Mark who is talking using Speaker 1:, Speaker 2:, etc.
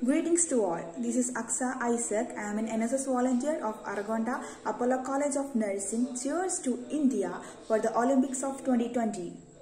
Speaker 1: Greetings to all. This is Aksa Isaac. I am an NSS volunteer of Aragonda Apollo College of Nursing. Cheers to India for the Olympics of 2020.